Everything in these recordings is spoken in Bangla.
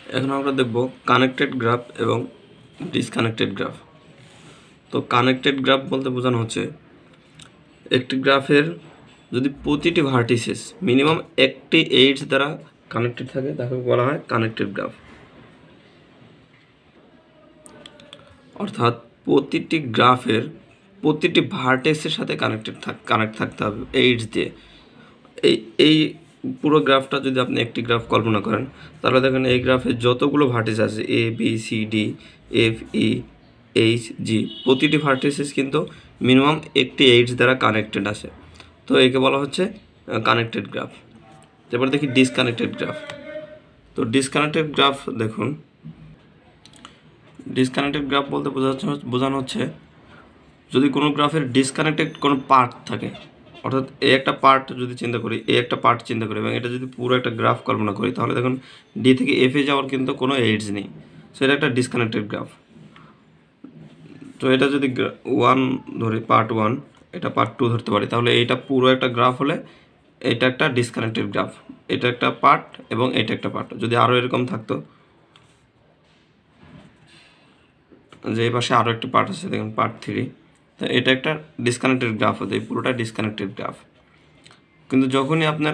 এখন আমরা দেখব কানেক্টেড গ্রাফ এবং ডিসকানেক্টেড গ্রাফ। তো কানেক্টেড গ্রাফ বলতে বোঝানো হচ্ছে একটি গ্রাফের যদি প্রতিটি ভার্টিসেস মিনিমাম একটি এইডস দ্বারা কানেক্টেড থাকে তাকে বলা হয় কানেক্টেড গ্রাফ। অর্থাৎ প্রতিটি গ্রাফের প্রতিটি ভার্টেক্সের সাথে কানেক্ট থাকতে হবে এইডস দিয়ে। এই পুরো গ্রাফটা যদি আপনি একটি গ্রাফ কল্পনা করেন তাহলে দেখেন এই গ্রাফে যতগুলো ভার্টেক্স আছে A B C D F E H G, প্রতিটি ভার্টেক্সেস কিন্তু মিনিমাম একটি এইডস দ্বারা কানেক্টেড আছে। তো একে বলা হচ্ছে কানেক্টেড গ্রাফ। এবার দেখি ডিসকানেক্টেড গ্রাফ। তো ডিসকানেক্টেড গ্রাফ দেখুন, ডিসকানেক্টেড গ্রাফ বলতে বোঝানো হচ্ছে যদি কোনো গ্রাফের ডিসকানেক্টেড কোনো পার্ট থাকে, অর্থাৎ এই একটা পার্ট যদি চিন্তা করি, এই একটা পার্ট চিন্তা করি এবং এটা যদি পুরো একটা গ্রাফ কল্পনা করি তাহলে দেখুন ডি থেকে এফে যাওয়ার কিন্তু কোনো এইডস নেই। সো এটা একটা ডিসকানেক্টেড গ্রাফ। তো এটা যদি 1 ধরি, পার্ট 1, এটা পার্ট 2 ধরতে পারি, তাহলে এইটা পুরো একটা গ্রাফ হলে এটা একটা ডিসকানেক্টেড গ্রাফ। এটা একটা পার্ট এবং এটা একটা পার্ট। যদি আরও এরকম থাকতো যে এই পাশে আরও একটা পার্ট আছে, দেখুন পার্ট 3, তো এটা একটা ডিসকানেক্টেড গ্রাফ হতো, এই পুরোটা ডিসকানেক্টেড গ্রাফ। কিন্তু যখনই আপনার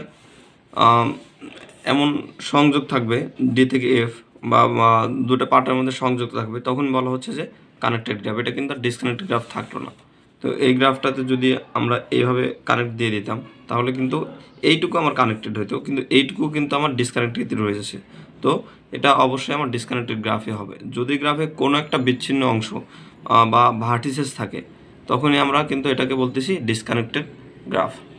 এমন সংযোগ থাকবে ডি থেকে এফ বা দুটো পার্টের মধ্যে সংযোগ থাকবে তখন বলা হচ্ছে যে কানেক্টেড গ্রাফ। এটা কিন্তু ডিসকানেক্টেড গ্রাফ থাকলো না। তো এই গ্রাফটাতে যদি আমরা এইভাবে কানেক্ট দিয়ে দিতাম তাহলে কিন্তু এইটুকু আমার কানেক্টেড হতো, কিন্তু এইটুকু কিন্তু আমার ডিসকানেক্টেড রয়ে যাচ্ছে। তো এটা অবশ্যই আমার ডিসকানেক্টেড গ্রাফই হবে। যদি গ্রাফে কোনো একটা বিচ্ছিন্ন অংশ বা ভার্টিসেস থাকে তখনই আমরা কিন্তু এটাকে বলতেছি ডিসকানেক্টেড গ্রাফ।